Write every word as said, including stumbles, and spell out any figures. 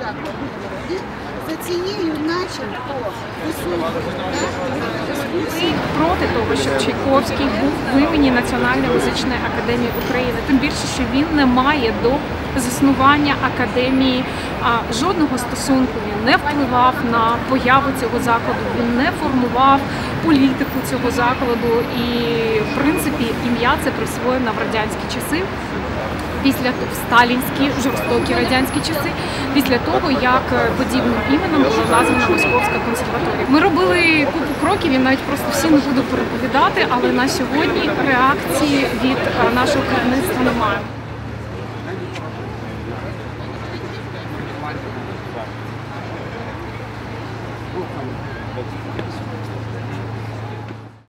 закладу. І за цією начебто високою дискусією проти того, щоб Чайковський був в імені Національної музичної академії України. Тим більше, що він не має до заснування академії а, жодного стосунку. Він не впливав на появу цього закладу, він не формував політику цього закладу і, в принципі, ім'я це присвоєно в радянські часи. Після в сталінські, жорстокі радянські часи, після того, як подібним іменем була названа Московська консерваторія. Ми робили купу кроків, я навіть просто всі не буду переповідати, але на сьогодні реакції від нашого керівництва немає.